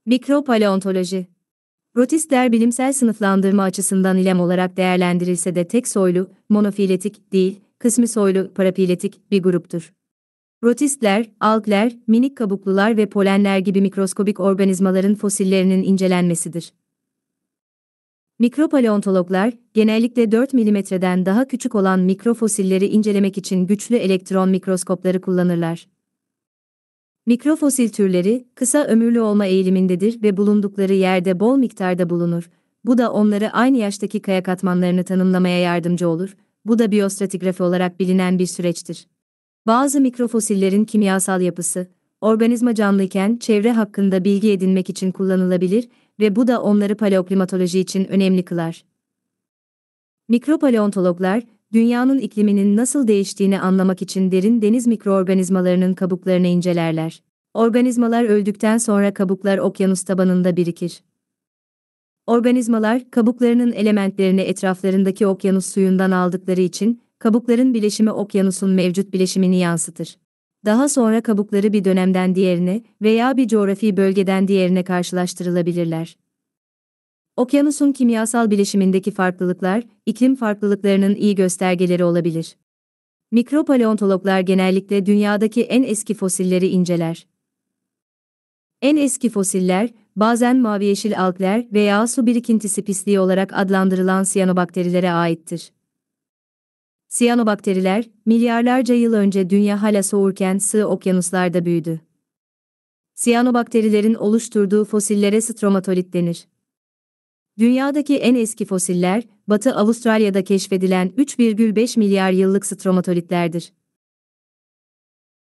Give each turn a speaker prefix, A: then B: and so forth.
A: Mikropaleontoloji. Protistler bilimsel sınıflandırma açısından ilem olarak değerlendirilse de tek soylu, monofiletik değil, kısmi soylu, parafiletik bir gruptur. Protistler, algler, minik kabuklular ve polenler gibi mikroskobik organizmaların fosillerinin incelenmesidir. Mikropaleontologlar, genellikle 4 milimetreden daha küçük olan mikrofosilleri incelemek için güçlü elektron mikroskopları kullanırlar. Mikrofosil türleri, kısa ömürlü olma eğilimindedir ve bulundukları yerde bol miktarda bulunur. Bu da onları aynı yaştaki kaya katmanlarını tanımlamaya yardımcı olur. Bu da biyostratigrafi olarak bilinen bir süreçtir. Bazı mikrofosillerin kimyasal yapısı, organizma canlıyken çevre hakkında bilgi edinmek için kullanılabilir ve bu da onları paleoklimatoloji için önemli kılar. Mikropaleontologlar, dünyanın ikliminin nasıl değiştiğini anlamak için derin deniz mikroorganizmalarının kabuklarını incelerler. Organizmalar öldükten sonra kabuklar okyanus tabanında birikir. Organizmalar, kabuklarının elementlerini etraflarındaki okyanus suyundan aldıkları için, kabukların bileşimi okyanusun mevcut bileşimini yansıtır. Daha sonra kabukları bir dönemden diğerine veya bir coğrafi bölgeden diğerine karşılaştırılabilirler. Okyanusun kimyasal bileşimindeki farklılıklar, iklim farklılıklarının iyi göstergeleri olabilir. Mikropaleontologlar genellikle dünyadaki en eski fosilleri inceler. En eski fosiller, bazen mavi-yeşil algler veya su birikintisi pisliği olarak adlandırılan siyanobakterilere aittir. Siyanobakteriler, milyarlarca yıl önce dünya hala soğurken sığ okyanuslarda büyüdü. Siyanobakterilerin oluşturduğu fosillere stromatolit denir. Dünyadaki en eski fosiller, Batı Avustralya'da keşfedilen 3,5 milyar yıllık stromatolitlerdir.